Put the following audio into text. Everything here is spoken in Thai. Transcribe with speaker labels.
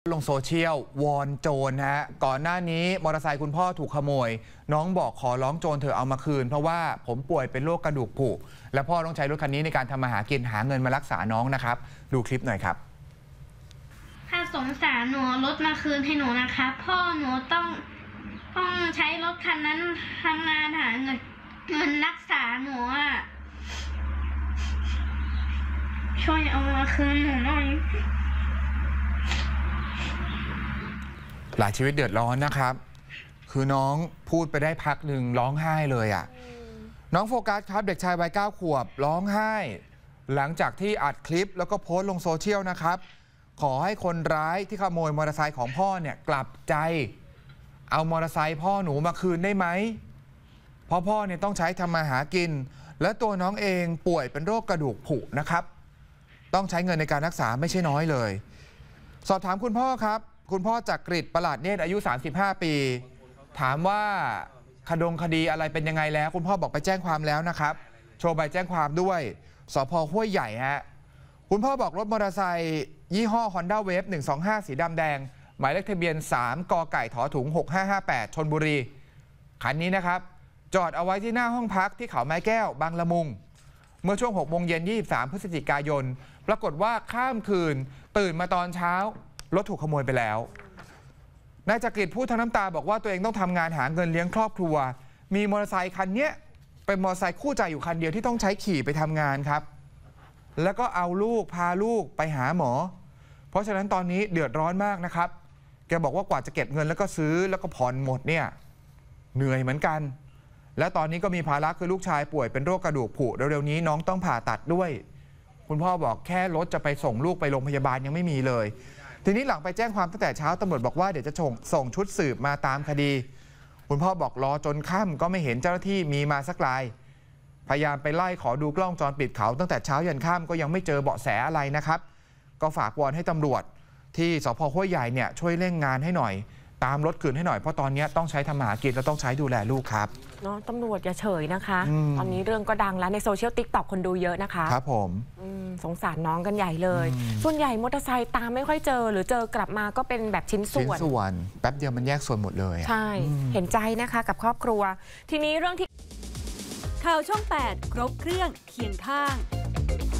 Speaker 1: ลงโซเชียลวอนโจรฮะก่อนหน้านี้มอเตอร์ไซค์คุณพ่อถูกขโมยน้องบอกขอร้องโจรเธอเอามาคืนเพราะว่าผมป่วยเป็นโรคกระดูกผุและพ่อต้องใช้รถคันนี้ในการทำมาหากินหาเงินมารักษาน้องนะครับดูคลิปหน่อยครับ
Speaker 2: ถ้าสงสารหนูรถมาคืนให้หนูนะคะพ่อหนูต้องใช้รถคันนั้นทำงานหาเงินรักษาหนูอ่ะช่วยเอามาคืนหนูหน่อย
Speaker 1: หลายชีวิตเดือดร้อนนะครับคือน้องพูดไปได้พักหนึ่งร้องไห้เลยอ่ะน้องโฟกัสครับเด็กชายวัย9 ขวบร้องไห้หลังจากที่อัดคลิปแล้วก็โพสต์ลงโซเชียลนะครับขอให้คนร้ายที่ขโมยมอเตอร์ไซค์ของพ่อเนี่ยกลับใจเอามอเตอร์ไซค์พ่อหนูมาคืนได้ไหมเพราะพ่อเนี่ยต้องใช้ทำมาหากินและตัวน้องเองป่วยเป็นโรคกระดูกผุนะครับต้องใช้เงินในการรักษาไม่ใช่น้อยเลยสอบถามคุณพ่อครับคุณพ่อจักริดประหลาดเนตรอายุ35 ปีถามว่าคดีอะไรเป็นยังไงแล้วคุณพ่อบอกไปแจ้งความแล้วนะครับโชว์ใบแจ้งความด้วยสภ.ห้วยใหญ่ฮะคุณพ่อบอกรถมอเตอร์ไซค์ยี่ห้อ Honda Wave 125สีดำแดงหมายเลขทะเบียน3 กไก่ถอถุง 6558 ชลบุรีคันนี้นะครับจอดเอาไว้ที่หน้าห้องพักที่เขาไม้แก้วบางละมุงเมื่อช่วง 6 โมงเย็น 23 พฤศจิกายนปรากฏว่าข้ามคืนตื่นมาตอนเช้ารถถูกขโมยไปแล้วนายจักริดพูดทั้งน้ำตาบอกว่าตัวเองต้องทำงานหาเงินเลี้ยงครอบครัวมีมอเตอร์ไซค์คันนี้เป็นมอเตอร์ไซค์คู่ใจอยู่คันเดียวที่ต้องใช้ขี่ไปทำงานครับแล้วก็เอาลูกพาลูกไปหาหมอเพราะฉะนั้นตอนนี้เดือดร้อนมากนะครับแกบอกว่ากว่าจะเก็บเงินแล้วก็ซื้อแล้วก็ผ่อนหมดเนี่ยเหนื่อยเหมือนกันและตอนนี้ก็มีภาระคือลูกชายป่วยเป็นโรคกระดูกผุเร็วๆนี้น้องต้องผ่าตัดด้วยคุณพ่อบอกแค่รถจะไปส่งลูกไปโรงพยาบาลยังไม่มีเลยทีนี้หลังไปแจ้งความตั้งแต่เช้าตำรวจบอกว่าเดี๋ยวจะส่งชุดสืบมาตามคดีคุณพ่อบอกรอจนค่ำก็ไม่เห็นเจ้าหน้าที่มีมาสักรายพยายามไปไล่ขอดูกล้องจรปิดเขาตั้งแต่เช้ายันค่ำก็ยังไม่เจอเบาะแสอะไรนะครับก็ฝากวอนให้ตำรวจที่สภ.ห้วยใหญ่เนี่ยช่วยเร่งงานให้หน่อยตามรถคืนให้หน่อยเพราะตอนนี้ต้องใช้ทำมาหากินและต้องใช้ดูแลลูกครับ
Speaker 3: เนาะตำรวจอย่าเฉยนะคะตอนนี้เรื่องก็ดังแล้วในโซเชียลTikTokคนดูเยอะนะคะ
Speaker 1: ครับผม
Speaker 3: สงสารน้องกันใหญ่เลยส่วนใหญ่มอเตอร์ไซค์ตามไม่ค่อยเจอหรือเจอกลับมาก็เป็นแบบชิ้นส่วน
Speaker 1: แป๊บเดียวมันแยกส่วนหมดเลย
Speaker 3: ใช่เห็นใจนะคะกับครอบครัวทีนี้เรื่องที่
Speaker 4: ข่าวช่อง 8 ครบเครื่องเคียงข้าง